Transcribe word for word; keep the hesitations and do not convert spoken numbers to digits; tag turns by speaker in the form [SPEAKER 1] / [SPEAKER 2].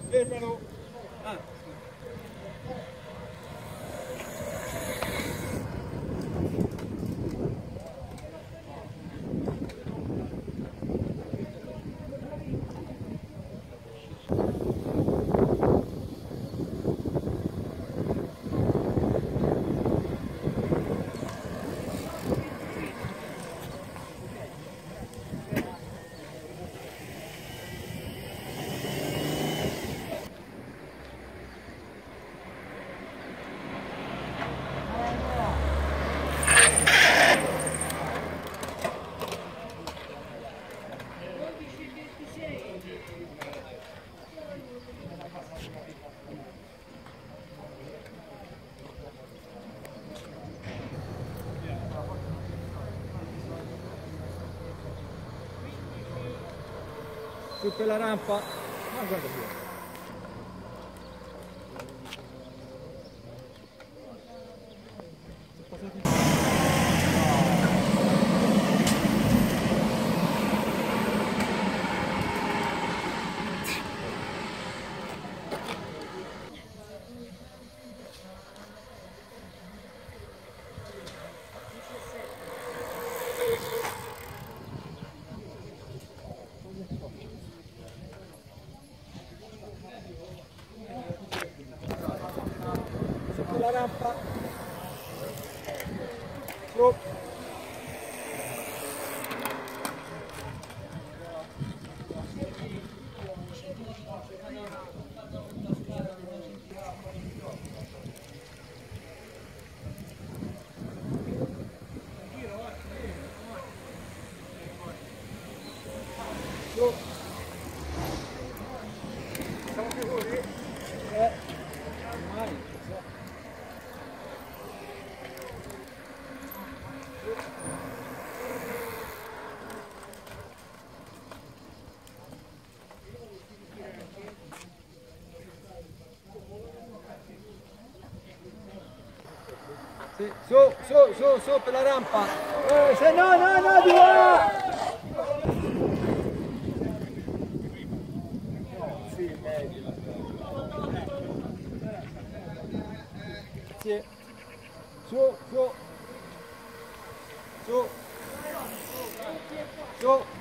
[SPEAKER 1] Fermalo. Ah. Su per la rampa, ma guarda qui. La rampa su su siamo sicuri? Eh ormai sì, su, su, su, su per la rampa. Eh, se no, no, no, di là! Sì, meglio. Sì. Su, su. Su. Su.